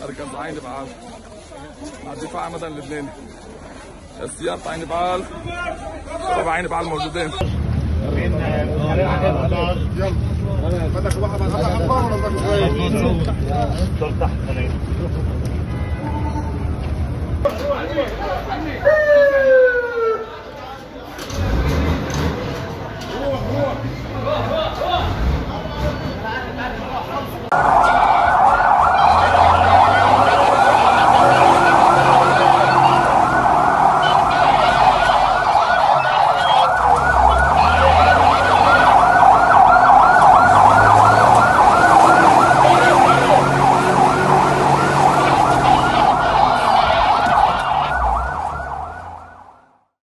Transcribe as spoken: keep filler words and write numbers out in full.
مركز عين بعال مع الدفاع مدني اللبناني. السيارة عين بعال تبع عين بعال موجودين. بدك واحد على اكبر ولا بدك صغير؟ تحت خلينا. روح روح